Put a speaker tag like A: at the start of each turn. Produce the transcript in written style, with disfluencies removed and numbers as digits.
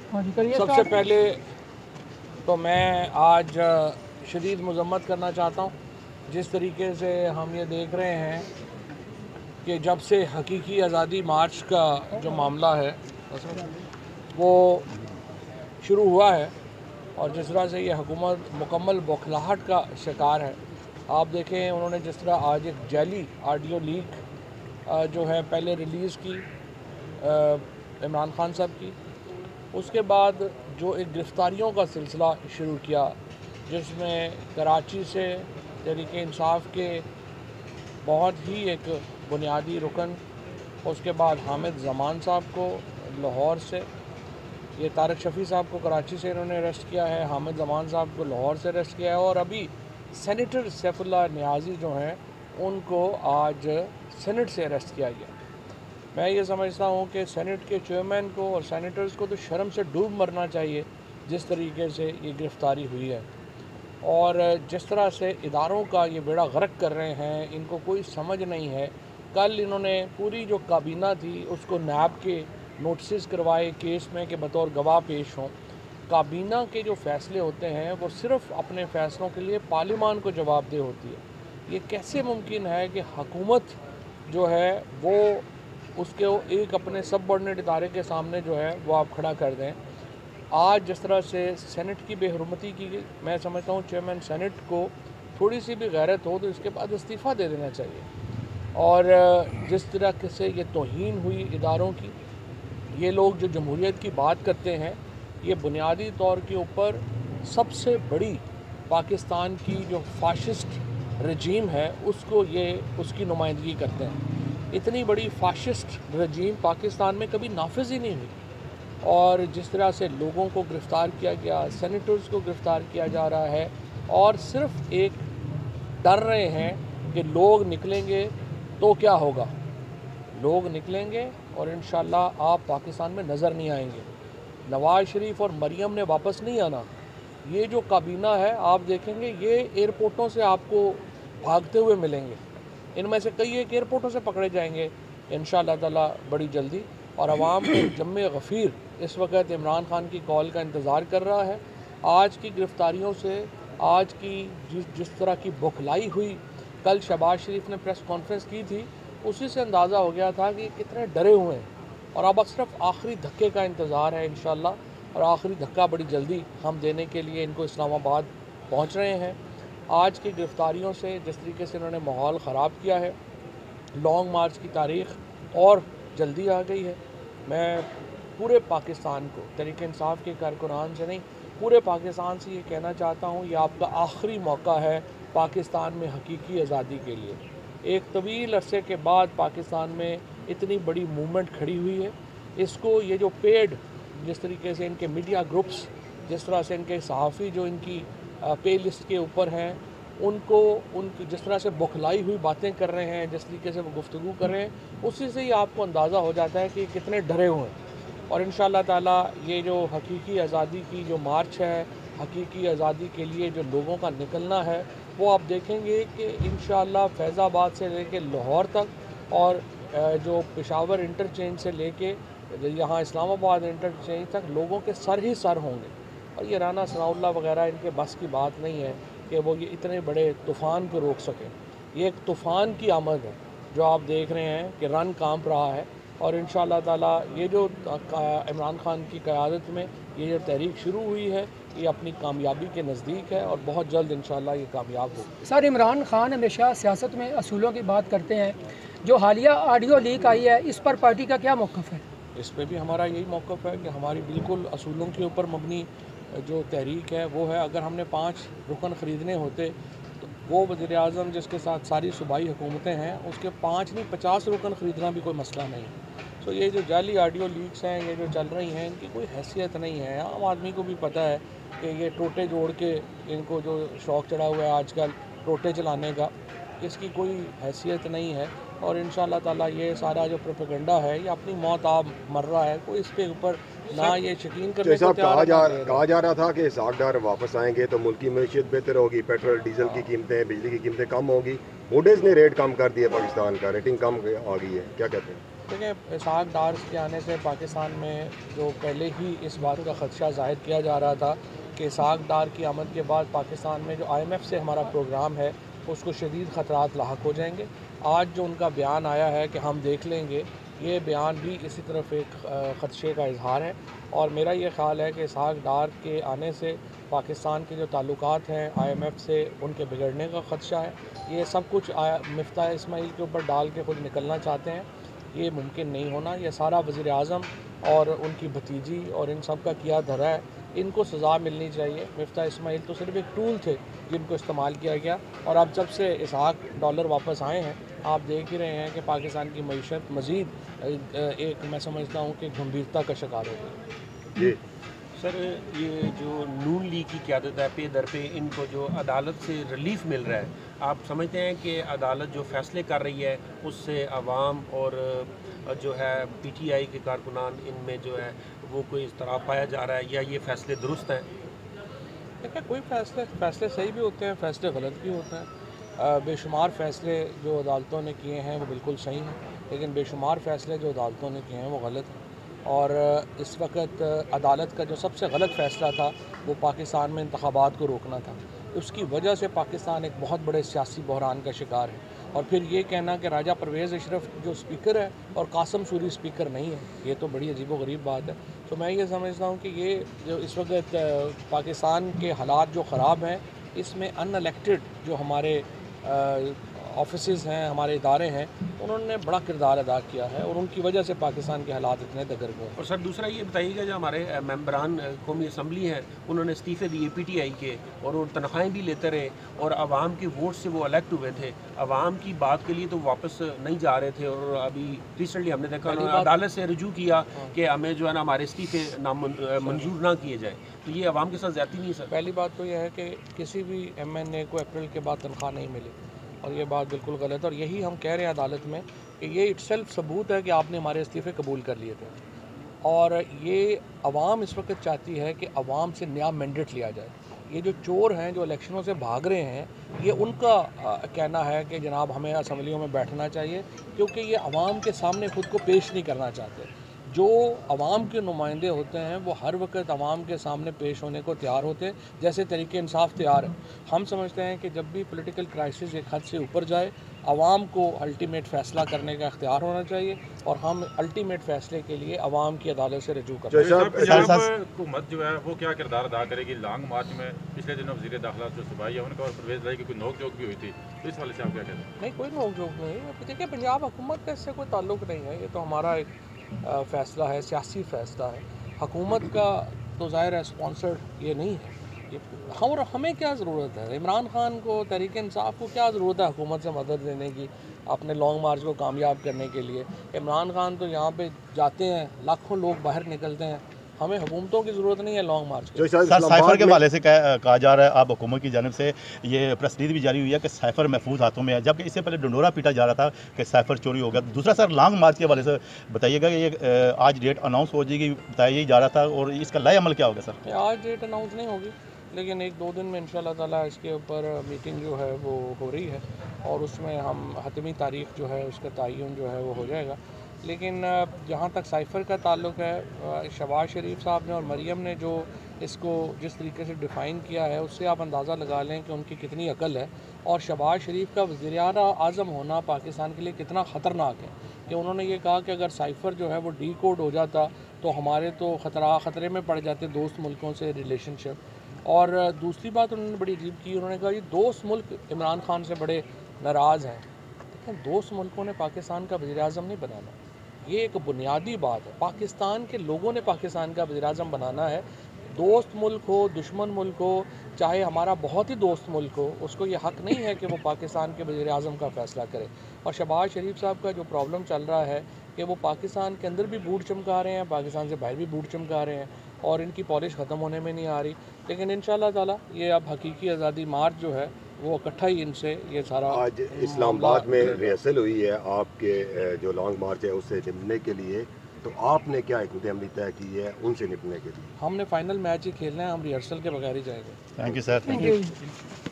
A: सबसे पहले तो मैं आज शदीद मजम्मत करना चाहता हूँ जिस तरीके से हम ये देख रहे हैं कि जब से हकीकी आज़ादी मार्च का जो मामला है वो शुरू हुआ है और जिस तरह से ये हुकूमत मुकम्मल बौखलाहट का शिकार है। आप देखें उन्होंने जिस तरह आज एक जाली ऑडियो लीक जो है पहले रिलीज़ की इमरान खान साहब की, उसके बाद जो एक गिरफ़्तारियों का सिलसिला शुरू किया जिसमें कराची से तहरीक इंसाफ के बहुत ही एक बुनियादी रुकन, उसके बाद हामिद ज़मान साहब को लाहौर से, ये तारक शफ़ी साहब को कराची से इन्होंने अरेस्ट किया है, हामिद ज़मान साहब को लाहौर से अरेस्ट किया है और अभी सेनेटर सैफुल्लाह नियाज़ी जो हैं उनको आज सेनेट से अरेस्ट किया गया। मैं ये समझता हूँ कि सेनेट के चेयरमैन को और सेनेटर्स को तो शर्म से डूब मरना चाहिए जिस तरीके से ये गिरफ़्तारी हुई है और जिस तरह से इदारों का ये बेड़ा गर्क कर रहे हैं, इनको कोई समझ नहीं है। कल इन्होंने पूरी जो काबीना थी उसको नैब के नोटिस करवाए केस में कि बतौर गवाह पेश हों। काबीना के जो फ़ैसले होते हैं वो सिर्फ़ अपने फ़ैसलों के लिए पार्लियामान को जवाबदेह होती है। ये कैसे मुमकिन है कि हुकूमत जो है वो उसके एक अपने सबऑर्डिनेट इदारे के सामने जो है वो आप खड़ा कर दें। आज जिस तरह से सेनेट की बेहरमती की गई, मैं समझता हूँ चेयरमैन सेनेट को थोड़ी सी भी गैरत हो तो इसके बाद इस्तीफ़ा दे देना चाहिए। और जिस तरह से ये तौहीन हुई इदारों की, ये लोग जो जमहूरियत की बात करते हैं ये बुनियादी तौर के ऊपर सबसे बड़ी पाकिस्तान की जो फाशिस्ट रजीम है उसको ये उसकी नुमाइंदगी करते हैं। इतनी बड़ी फाशिस्ट रजीम पाकिस्तान में कभी नाफिज ही नहीं हुई और जिस तरह से लोगों को गिरफ़्तार किया गया, सेनेटर्स को गिरफ़्तार किया जा रहा है और सिर्फ़ एक डर रहे हैं कि लोग निकलेंगे तो क्या होगा। लोग निकलेंगे और इंशाअल्लाह आप पाकिस्तान में नज़र नहीं आएंगे। नवाज़ शरीफ और मरियम ने वापस नहीं आना। ये जो काबीना है आप देखेंगे ये एयरपोर्टों से आपको भागते हुए मिलेंगे। इनमें से कई एक एयरपोर्टों से पकड़े जाएंगे इंशाअल्लाह ताला बड़ी जल्दी। और आवाम एक जम्मे गफ़ीर इस वक्त इमरान खान की कॉल का इंतज़ार कर रहा है। आज की गिरफ़्तारियों से, आज की जिस तरह की बौखलाई हुई, कल शहबाज शरीफ ने प्रेस कॉन्फ्रेंस की थी, उसी से अंदाज़ा हो गया था कि कितने डरे हुए हैं और अब सिर्फ आखिरी धक्के का इंतज़ार है इंशाअल्लाह। और आखिरी धक्का बड़ी जल्दी हम देने के लिए इनको इस्लामाबाद पहुंच रहे हैं। आज की गिरफ़्तारियों से जिस तरीके से इन्होंने माहौल ख़राब किया है, लॉन्ग मार्च की तारीख़ और जल्दी आ गई है। मैं पूरे पाकिस्तान को, तहरीक इंसाफ के कारकुनान से नहीं, पूरे पाकिस्तान से ये कहना चाहता हूँ ये आपका आखिरी मौका है पाकिस्तान में हकीकी आज़ादी के लिए। एक तवील अरसे के बाद पाकिस्तान में इतनी बड़ी मूवमेंट खड़ी हुई है। इसको ये जो पेड जिस तरीके से इनके मीडिया ग्रुप्स, जिस तरह से इनके सहाफ़ी जो इनकी पे लिस्ट के ऊपर हैं, उनकी जिस तरह से बौखलाई हुई बातें कर रहे हैं, जिस तरीके से वो गुफ्तगू कर रहे हैं, उसी से ही आपको अंदाज़ा हो जाता है कि कितने डरे हुए हैं। और इंशाअल्लाह ताला ये जो हकीकी आज़ादी की जो मार्च है, हकीकी आज़ादी के लिए जो लोगों का निकलना है, वो आप देखेंगे कि इंशाअल्लाह फैज़ाबाद से लेके लाहौर तक और जो पेशावर इंटरचेंज से लेके यहाँ इस्लामाबाद इंटरचेंज तक लोगों के सर ही सर होंगे। और ये राना सनाउल्लाह वगैरह इनके बस की बात नहीं है कि वो ये इतने बड़े तूफ़ान को रोक सकें। ये एक तूफ़ान की आमद है जो आप देख रहे हैं कि रन कांप रहा है। और इंशाअल्लाह ताला ये जो इमरान खान की क़यादत में ये जो तहरीक शुरू हुई है ये अपनी कामयाबी के नज़दीक है और बहुत जल्द इंशाअल्लाह ये कामयाब होगी।
B: सर, इमरान खान हमेशा सियासत में असूलों की बात करते हैं। जो हालिया ऑडियो लीक आई है इस पर पार्टी का क्या मौक़िफ़ है?
A: इस पर भी हमारा यही मौक़िफ़ है कि हमारी बिल्कुल असूलों के ऊपर मबनी जो तहरीक है वो है। अगर हमने 5 रुकन ख़रीदने होते तो वो वज़ीर-ए-आज़म जिसके साथ सारी सूबाई हुकूमतें हैं उसके 5 नहीं 50 रुकन ख़रीदना भी कोई मसला नहीं है। तो ये जो जाली ऑडियो लीक्स हैं ये जो चल रही हैं इनकी कोई हैसियत नहीं है। आम आदमी को भी पता है कि ये टोटे जोड़ के इनको जो शौक़ चढ़ा हुआ है आजकल टोटे चलाने का, इसकी कोई हैसियत नहीं है। और इंशाअल्लाह ताला ये सारा जो प्रोपेगेंडा है ये अपनी मौत आप मर रहा है, कोई इसके ऊपर ना ये यकीन करने को
C: कहा जा रहा था कि इसहाक डार वापस आएंगे तो मुल्क की मैशियत बेहतर होगी, पेट्रोल डीजल की कीमतें, बिजली की कीमतें कम होगी। मूडीज़ ने रेट कम कर दिया, पाकिस्तान का रेटिंग कम आ गई है, क्या कहते हैं?
A: دیکھیں اسحاق ڈار کے آنے سے پاکستان میں جو پہلے ہی اس بات کا خدشہ ظاہر کیا جا رہا تھا کہ اسحاق ڈار کی آمد کے بعد پاکستان میں جو IMF سے ہمارا پروگرام ہے اس کو شدید خطرات لاحق ہو جائیں گے. آج جو ان کا بیان آیا ہے کہ ہم دیکھ لیں گے، یہ بیان بھی اسی طرف ایک خدشے کا اظہار ہے. اور میرا یہ خیال ہے کہ اسحاق ڈار کے آنے سے پاکستان کے جو تعلقات ہیں IMF سے ان کے بگڑنے کا خدشہ ہے. یہ سب کچھ مفتاح اسماعیل کے اوپر ڈال کے خود نکلنا چاہتے ہیں، یہ ممکن نہیں ہونا. یہ سارا وزیر اعظم اور ان کی بھتیجی اور ان سب کا کیا دھرا ہے، ان کو سزا ملنی چاہیے. مفتاح اسماعیل تو صرف ایک ٹول تھے جن کو استعمال کیا گیا، اور اب جب سے اسحاق ڈالر واپس آئے ہیں آپ دیکھ ہی رہے ہیں کہ پاکستان کی معیشت مزید ایک میں سمجھتا ہوں کہ گمبھیرتا کا شکار ہو گئی.
C: جی
D: سر، یہ جو نون لیگ کی قیادت ہے پہ در پہ ان کو جو عدالت سے ریلیف مل رہا ہے، آپ سمجھتے ہیں کہ عدالت جو فیصلے کر رہی ہے اس سے عوام اور جو ہے PTI کے کارکنان ان میں جو ہے وہ کوئی اضطراب پایا جا رہا ہے، یا یہ فیصلے درست ہیں؟
A: دیکھیں کوئی فیصلے صحیح بھی ہوتے ہیں، فیصلے غلط بھی ہوتے ہیں. بے شمار فیصلے جو عدالتوں نے کیے ہیں وہ بالکل صحیح ہیں، لیکن بے شمار فیصلے جو عدالتوں نے کیے ہیں وہ غلط ہیں. اور اس وقت عدالت کا جو سب سے غلط فیصلہ تھا وہ پاکستان میں انتخابات کو روکنا تھا. اس کی وجہ سے پاکستان ایک بہت بڑے سیاسی بحران کا شکار ہے. اور پھر یہ کہنا کہ راجہ پرویز اشرف جو اسپیکر ہے اور قاسم سوری اسپیکر نہیں ہے، یہ تو بڑی عجیب و غریب بات ہے. تو میں یہ سمجھتا ہوں کہ یہ جو اس وقت پاکستان کے حالات جو خراب ہیں، اس میں ان الیکٹڈ جو ہمارے آفیسز ہیں، ہمارے ادارے ہیں، انہوں نے بڑا کردار ادا کیا ہے اور ان کی وجہ سے پاکستان کے حالات اتنے دگرگوں ہیں.
D: اور سر دوسرا یہ بتائیے گا، جو ہمارے ممبران قومی اسمبلی ہیں انہوں نے استعفے دیے PTI کے، اور وہ تنخواہیں بھی لیتے رہے اور عوام کے ووٹ سے وہ الیکٹ ہوئے تھے، عوام کی بات کے لیے تو واپس نہیں جا رہے تھے. اور ابھی ریسنٹلی ہم نے دیکھا انہوں نے عدالت سے رجوع کیا کہ ہمیں جو ہے نا ہمارے استعفے منظور نہ کیے جائیں. تو یہ عوام کے ساتھ زیادتی نہیں ہے سر؟
A: پہلی بات تو یہ ہے کہ کسی بھی MNA کو اپریل کے بعد تنخواہ نہیں ملی، اور یہ بات بالکل غلط ہے. اور یہی ہم کہہ رہے ہیں عدالت میں کہ یہ اٹ سیلف ثبوت ہے کہ آپ نے ہمارے استعفے قبول کر لیے تھے. اور یہ عوام اس وقت چاہتی ہے کہ عوام سے نیا مینڈیٹ لیا جائے. یہ جو چور ہیں جو الیکشنوں سے بھاگ رہے ہیں، یہ ان کا کہنا ہے کہ جناب ہمیں اسمبلیوں میں بیٹھنا چاہیے، کیونکہ یہ عوام کے سامنے خود کو پیش نہیں کرنا چاہتے. جو عوام کے نمائندے ہوتے ہیں وہ ہر وقت عوام کے سامنے پیش ہونے کو تیار ہوتے ہیں، جیسے تحریک انصاف تیار ہے. ہم سمجھتے ہیں کہ جب بھی پولیٹیکل کرائسس ایک حد سے اوپر جائے، عوام کو الٹیمیٹ فیصلہ کرنے کا اختیار ہونا چاہیے، اور ہم الٹیمیٹ فیصلے کے لیے عوام کی عدالت سے رجوع کرتے ہیں.
E: پنجاب حکومت جو ہے وہ کیا کردار ادا کرے گی؟ لانگ مارچ میں پچھلے دنوں وزیر داخلہ جو صوبائی ہے ان کا اور پرویز لائی کی کوئی نوک جھوک بھی ہوئی تھی، تو اس والے سے آپ کیا کہتے ہیں؟
A: نہیں، کوئی نوک جھوک نہیں ہے. دیکھیے پنجاب حکومت کا اس سے کوئی تعلق نہیں ہے، یہ تو ہمارا ایک فیصلہ ہے، سیاسی فیصلہ ہے. حکومت کا تو ظاہر ہے اسپانسرڈ یہ نہیں ہے. اور ہمیں کیا ضرورت ہے؟ عمران خان کو، تحریک انصاف کو کیا ضرورت ہے حکومت سے مدد لینے کی اپنے لانگ مارچ کو کامیاب کرنے کے لیے؟ عمران خان تو یہاں پہ جاتے ہیں، لاکھوں لوگ باہر نکلتے ہیں. ہمیں حکومتوں کی ضرورت نہیں ہے لانگ مارچ کی.
F: سر سائفر کے حوالے سے کہا جا رہا ہے، آپ حکومت کی جانب سے یہ پریس ریلیز بھی جاری ہوئی ہے کہ سائفر محفوظ ہاتھوں میں ہے، جبکہ اس سے پہلے ڈنڈورا پیٹا جا رہا تھا کہ سائفر چوری ہو گیا. دوسرا سر لانگ مارچ کے حوالے سے بتائیے گا کہ یہ آج ڈیٹ اناؤنس ہو جائے گی، بتایا جا رہا تھا، اور اس کا لائے عمل کیا ہوگا سر؟
A: آج ڈیٹ اناؤنس نہیں ہوگی، لیکن ایک دو دن میں انشاءاللہ تعالیٰ اس کے اوپر میٹنگ جو ہے وہ ہو رہی ہے، اور اس میں ہم حتمی تاریخ جو ہے اس کا تعین جو ہے وہ ہو جائے گا. لیکن جہاں تک سائفر کا تعلق ہے، شہباز شریف صاحب نے اور مریم نے جو اس کو جس طریقے سے ڈیفائن کیا ہے، اس سے آپ اندازہ لگا لیں کہ ان کی کتنی عقل ہے، اور شہباز شریف کا وزیر اعظم ہونا پاکستان کے لیے کتنا خطرناک ہے. کہ انہوں نے یہ کہا کہ اگر سائفر جو ہے وہ ڈی کوڈ ہو جاتا تو ہمارے تو خطرے میں پڑ جاتے دوست ملکوں سے ریلیشن شپ. اور دوسری بات انہوں نے بڑی عجیب کی، انہوں نے کہا یہ دوست ملک عمران خان سے بڑے ناراض ہیں. لیکن دوست ملکوں نے پاکستان کا وزیر اعظم نہیں بنانا، یہ ایک بنیادی بات ہے. پاکستان کے لوگوں نے پاکستان کا وزیر اعظم بنانا ہے. دوست ملک ہو، دشمن ملک ہو، چاہے ہمارا بہت ہی دوست ملک ہو، اس کو یہ حق نہیں ہے کہ وہ پاکستان کے وزیر اعظم کا فیصلہ کرے. اور شہباز شریف صاحب کا جو پرابلم چل رہا ہے کہ وہ پاکستان کے اندر بھی بوٹ چمکا رہے ہیں، پاکستان سے باہر بھی بوٹ چمکا رہے ہیں، اور ان کی پالش ختم ہونے میں نہیں آ رہی. لیکن انشاءاللہ تعالیٰ یہ اب حقیقی آزادی مارچ جو ہے وہ اکٹھا ہی ان سے یہ سارا.
C: آج اسلام آباد میں ریہرسل ہوئی ہے آپ کے جو لانگ مارچ ہے اس سے نمٹنے کے لیے، تو آپ نے کیا حکمت عملی طے کی ہے ان سے نپٹنے کے لیے؟
A: ہم نے فائنل میچ ہی کھیلنا ہے، ہم ریہرسل کے بغیر ہی جائیں گے.
F: Thank you sir.